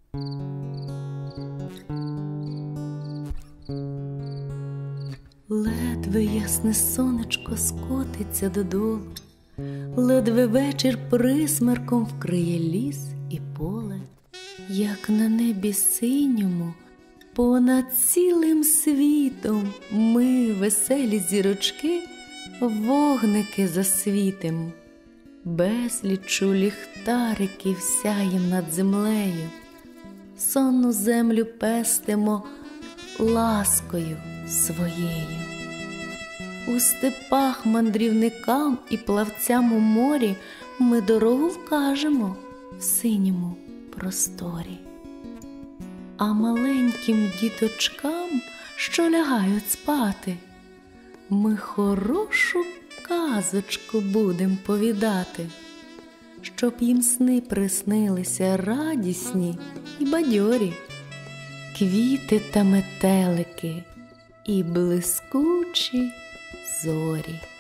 Ледве ясне сонечко скотиться додолу, ледве вечір присмерком вкриє ліс і поле, як на небі синьому понад цілим світом ми, веселі зірочки, вогники засвітимо. Безлічу ліхтариків сяєм над землею, сонну землю пестимо ласкою своєю. У степах мандрівникам і плавцям у морі ми дорогу вкажемо в синьому просторі. А маленьким діточкам, що лягають спати, ми хорошу казочку будем повідати, щоб їм сни приснилися радісні і бадьорі, квіти та метелики і блискучі зорі.